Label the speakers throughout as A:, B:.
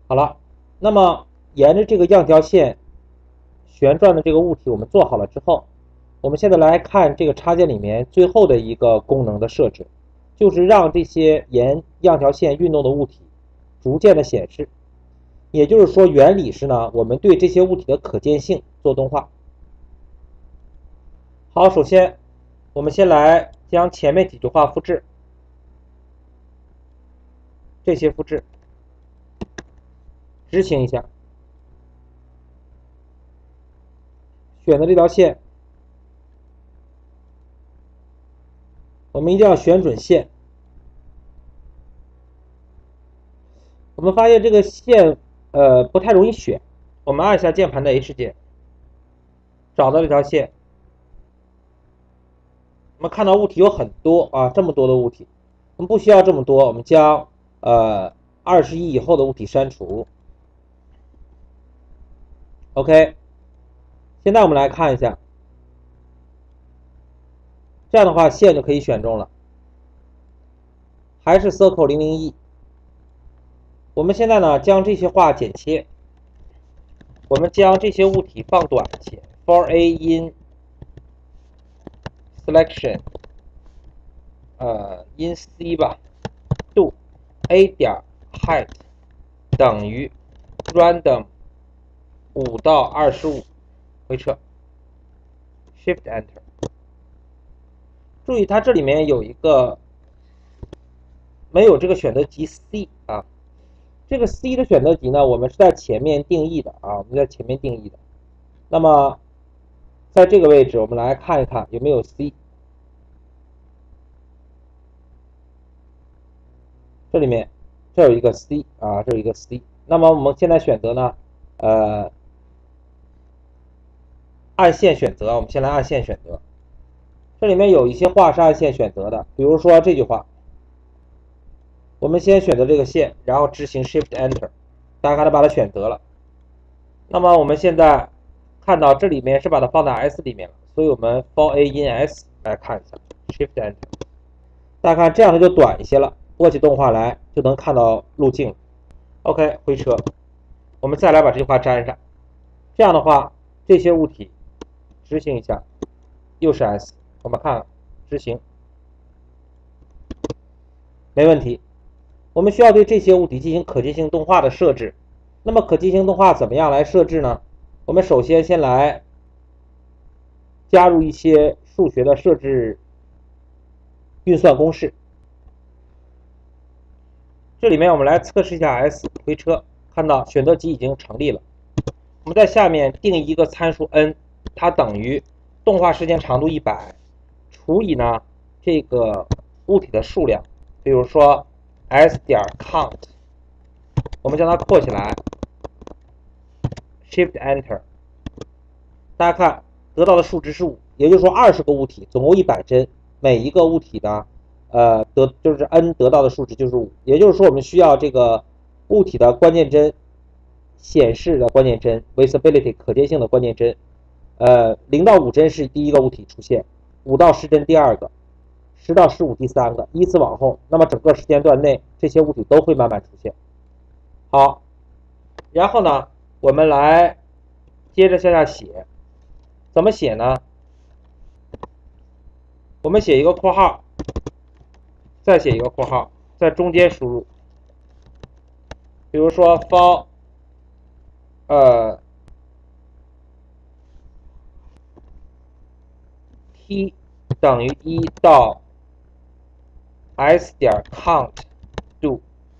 A: 好了，那么沿着这个样条线旋转的这个物体我们做好了之后，我们现在来看这个插件里面最后的一个功能的设置，就是让这些沿样条线运动的物体逐渐的显示。也就是说，原理是呢，我们对这些物体的可见性做动画。好，首先我们先来将前面几句话复制，这些复制，执行一下，选择这条线，我们一定要选准线。我们发现这个线不太容易选，我们按一下键盘的 H 键，找到这条线。我们看到物体有很多啊，这么多的物体，我们不需要这么多，我们将21以后的物体删除。OK， 现在我们来看一下，这样的话线就可以选中了，还是 Circle 001。我们现在呢将这些画剪切，我们将这些物体放短一些 ，For A in Selection，in C 吧 ，Do A 点 height 等于 random 5到25，回撤 ，Shift Enter。注意它这里面有一个没有这个选择集 C 啊，这个 C 的选择集呢，我们是在前面定义的啊，我们在前面定义的。那么在这个位置，我们来看一看有没有 C。这里面这有一个 C 啊，这有一个 C。那么我们现在选择呢，按线选择，我们先来按线选择。这里面有一些话是按线选择的，比如说这句话，我们先选择这个线，然后执行 Shift Enter， 大家看它把它选择了。那么我们现在看到这里面是把它放在 S 里面了，所以我们 For A in S 来看一下 Shift Enter， 大家看这样它就短一些了，播起动画来就能看到路径了。OK， 回车，我们再来把这句话粘上，这样的话这些物体执行一下，又是 S， 我们看执行，没问题。我们需要对这些物体进行可见性动画的设置。那么可见性动画怎么样来设置呢？我们首先先来加入一些数学的设置运算公式。这里面我们来测试一下 S， 回车，看到选择集已经成立了。我们在下面定义一个参数 n， 它等于动画时间长度100除以呢这个物体的数量，比如说 S 点 count， 我们将它扩起来 ，Shift Enter， 大家看得到的数值是5，也就是说20个物体，总共100帧，每一个物体呢，就是 n 得到的数值就是5，也就是说我们需要这个物体的关键帧显示的关键帧 visibility 可见性的关键帧，0到5帧是第一个物体出现，5到10帧第二个，10到15第三个，依次往后，那么整个时间段内这些物体都会慢慢出现。好，然后呢，我们来接着向下写，怎么写呢？我们写一个括号，再写一个括号，在中间输入，比如说 for t 等于1到 s 点 count do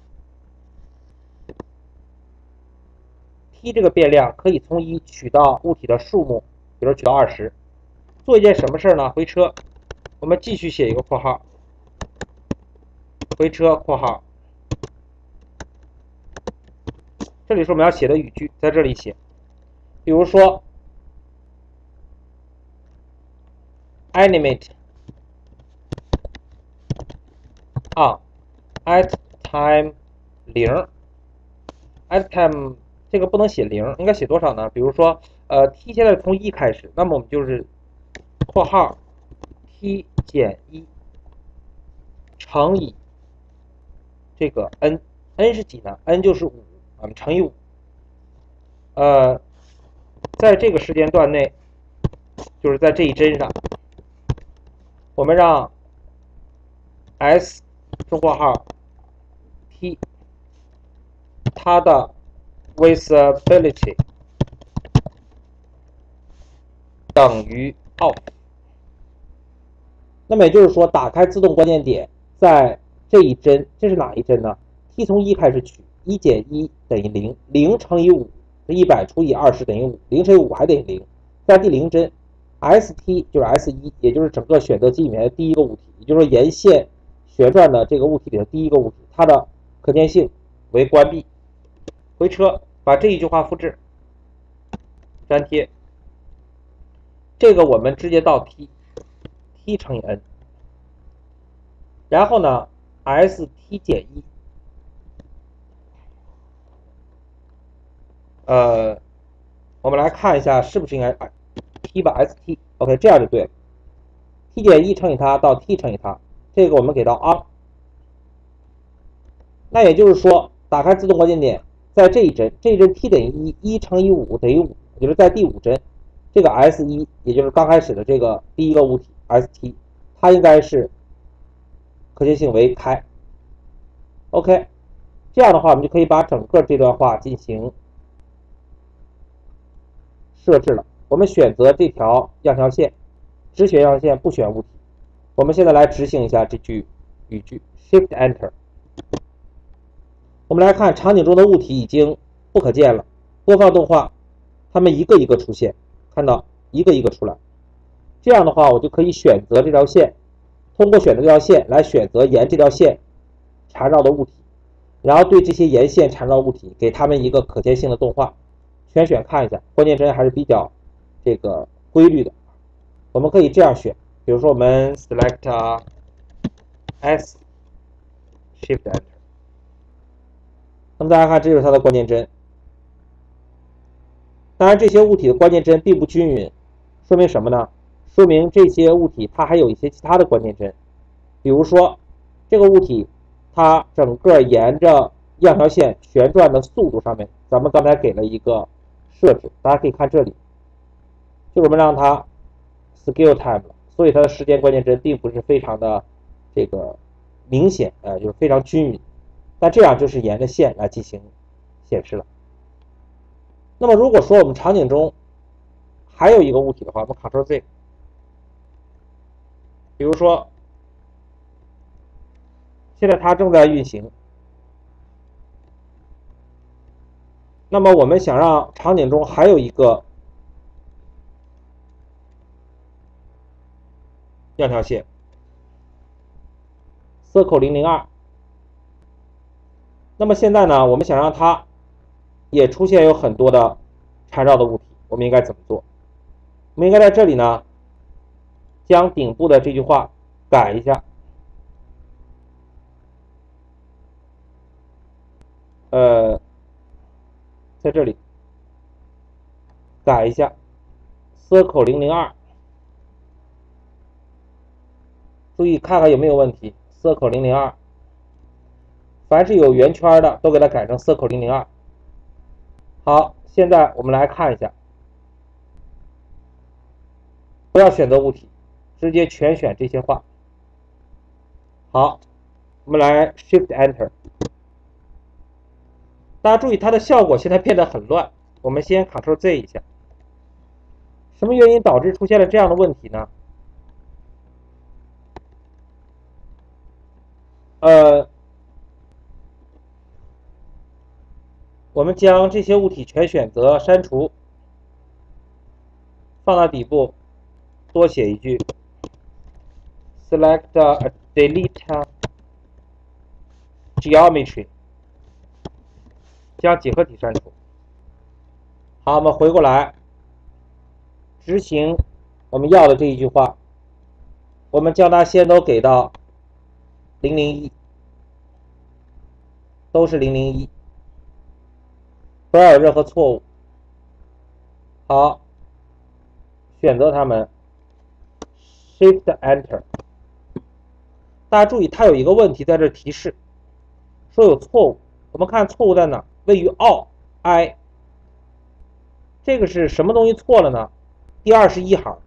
A: t 这个变量可以从1取到物体的数目，比如取到20。做一件什么事呢？回车，我们继续写一个括号，回车括号。这里是我们要写的语句，在这里写，比如说 animate on at time 0 at time 这个不能写0，应该写多少呢？比如说t 现在从1开始，那么我们就是括号 t 减1乘以这个 n 是几呢？ n 就是5， 我们乘以5。在这个时间段内，就是在这一帧上，我们让 S 中括号 T 它的 visibility 等于 off。那么也就是说，打开自动关键点，在这一帧，这是哪一帧呢 ？t 从1开始取，1减1等于0， 0乘以5是100除以20等于5， 0乘以5还等于0。在第0帧 ，ST 就是 S1， 也就是整个选择集里面的第一个物体，也就是说沿线旋转的这个物体里的第一个物体，它的可见性为关闭。回车，把这一句话复制，粘贴。这个我们直接到 t 乘以 n， 然后呢 st 减1，我们来看一下是不是应该t 吧 st， OK， 这样就对了。t 减1乘以它到 t 乘以它，这个我们给到 on。那也就是说，打开自动关键点，在这一帧 t 等于1， 1乘以5等于5，也就是在第5帧，这个 S1， 也就是刚开始的这个第一个物体 ST， 它应该是可见性为开。OK， 这样的话，我们就可以把整个这段话进行设置了。我们选择这条样条线，只选样条线，不选物体。我们现在来执行一下这句语句 ，Shift Enter。我们来看场景中的物体已经不可见了，播放动画，它们一个一个出现，看到一个一个出来。这样的话，我就可以选择这条线，通过选择这条线来选择沿这条线缠绕的物体，然后对这些沿线缠绕物体给它们一个可见性的动画。全选看一下，关键帧还是比较这个规律的。我们可以这样选，比如说我们 select S Shift Enter。那么大家看，这就是它的关键帧。当然，这些物体的关键帧并不均匀，说明什么呢？说明这些物体它还有一些其他的关键帧，比如说这个物体它整个沿着样条线旋转的速度上面，咱们刚才给了一个设置，大家可以看这里，就是我们让它 scale time 了，所以它的时间关键帧并不是非常的这个明显，就是非常均匀。那这样就是沿着线来进行显示了。那么如果说我们场景中还有一个物体的话，我们 Ctrl Z， 比如说现在它正在运行，那么我们想让场景中还有一个样条线 Circle 002，那么现在呢，我们想让它也出现有很多的缠绕的物体，我们应该怎么做？我们应该在这里呢，将顶部的这句话改一下，在这里改一下 Circle 002，注意看看有没有问题 ，Circle 002。凡是有圆圈的，都给它改成 Circle 002。好，现在我们来看一下，不要选择物体，直接全选这些画。好，我们来 Shift Enter。大家注意，它的效果现在变得很乱。我们先 Ctrl Z 一下。什么原因导致出现了这样的问题呢？我们将这些物体全选择删除，放到底部，多写一句 select delete geometry， 将几何体删除。好，我们回过来执行我们要的这一句话，我们将它先都给到001，都是001。不要有任何错误。好，选择它们 ，Shift Enter。大家注意，它有一个问题在这提示，说有错误。我们看错误在哪？ 位于 all I， 这个是什么东西错了呢？第21行，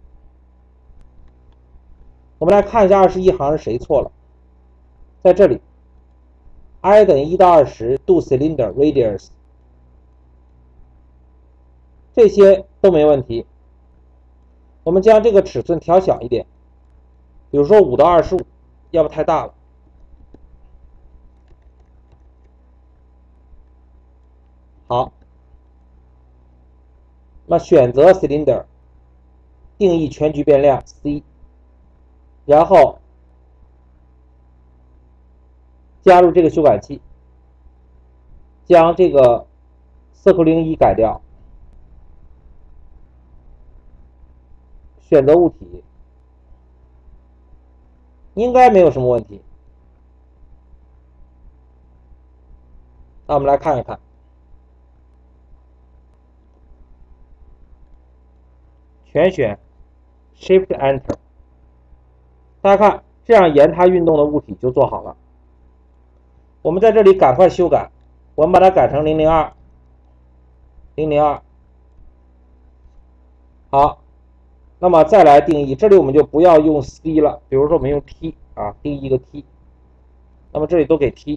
A: 我们来看一下21行是谁错了，在这里 I 等于1到20 do cylinder radius， 这些都没问题。我们将这个尺寸调小一点，比如说5到25，要不太大了。好，那选择 cylinder， 定义全局变量 c， 然后加入这个修改器，将这个色库01改掉，选择物体，应该没有什么问题。那我们来看一看，全选 Shift Enter， 大家看，这样沿它运动的物体就做好了。我们在这里赶快修改，我们把它改成002，好，那么再来定义，这里我们就不要用 C 了，比如说我们用 T 啊，定义一个 T， 那么这里都给 T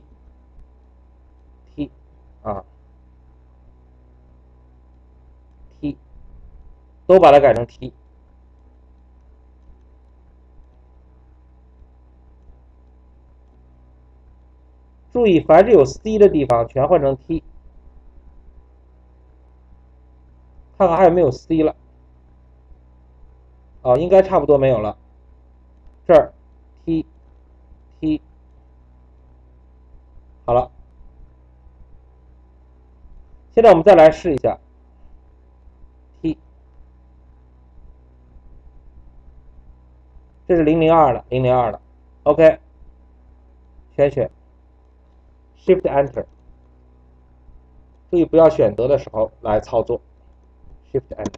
A: 啊 T， 都把它改成 T。注意，凡是有 C 的地方全换成 T， 看看还有没有 C 了。哦，应该差不多没有了。这儿 T， 好了。现在我们再来试一下 T， 这是002了 ，OK， 全选 Shift Enter， 注意不要选择的时候来操作 Shift Enter。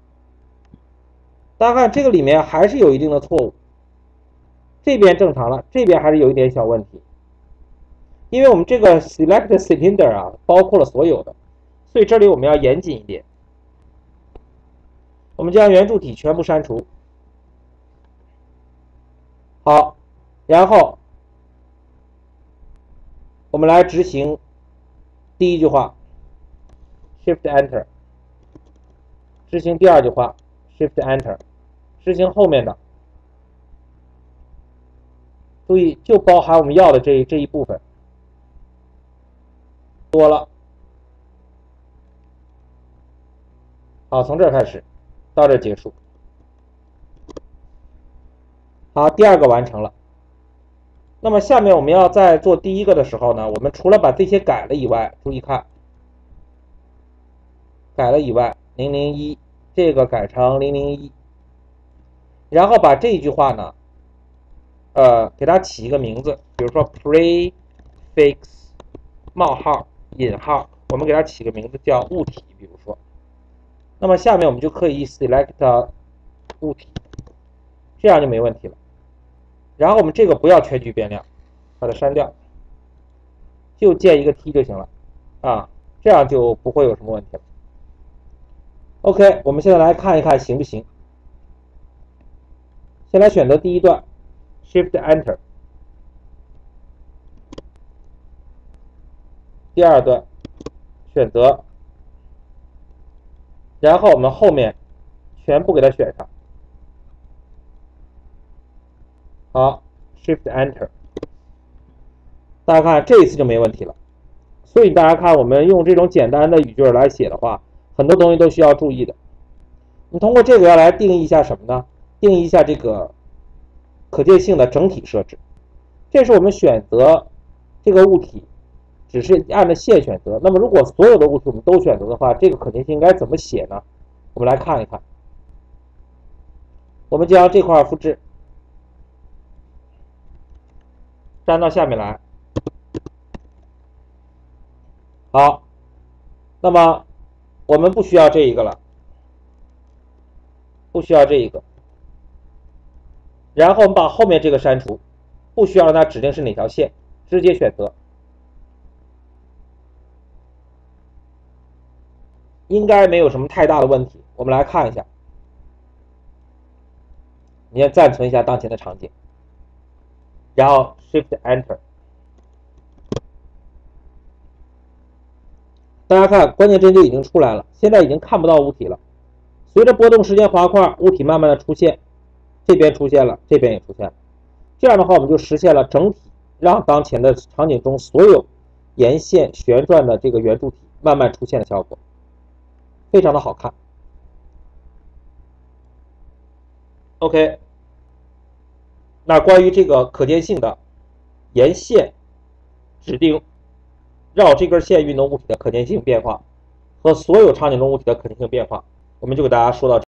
A: 大家看这个里面还是有一定的错误，这边正常了，这边还是有一点小问题，因为我们这个 Select Cylinder 啊包括了所有的，所以这里我们要严谨一点。我们将圆柱体全部删除，好，然后我们来执行第一句话 Shift Enter， 执行第二句话 Shift Enter， 执行后面的，注意就包含我们要的这一部分，多了。好，从这儿开始到这儿结束。好，第二个完成了。那么下面我们要在做第一个的时候呢，我们除了把这些改了以外，注意看，改了以外，001这个改成001，然后把这句话呢，给它起一个名字，比如说 prefix 冒号引号，我们给它起个名字叫物体，比如说，那么下面我们就可以 select 物体，这样就没问题了。然后我们这个不要全局变量，把它删掉，就建一个 T 就行了啊，这样就不会有什么问题了。OK， 我们现在来看一看行不行。先来选择第一段 Shift Enter， 第二段选择，然后我们后面全部给它选上。好 ，Shift Enter， 大家看这一次就没问题了。所以大家看，我们用这种简单的语句来写的话，很多东西都需要注意的。你通过这个要来定义一下什么呢？定义一下这个可见性的整体设置。这是我们选择这个物体，只是按照线选择。那么如果所有的物体我们都选择的话，这个可见性应该怎么写呢？我们来看一看。我们将这块复制，粘到下面来。好，那么我们不需要这一个了，不需要这一个。然后我们把后面这个删除，不需要让它指定是哪条线，直接选择。 应该没有什么太大的问题。我们来看一下，你先暂存一下当前的场景，然后 Shift Enter。大家看，关键帧就已经出来了，现在已经看不到物体了。随着波动时间滑块，物体慢慢的出现，这边出现了，这边也出现了。这样的话，我们就实现了整体让当前的场景中所有沿线旋转的这个圆柱体慢慢出现的效果，非常的好看。OK， 那关于这个可见性的沿线指定绕这根线运动物体的可见性变化和所有场景中物体的可见性变化，我们就给大家说到这。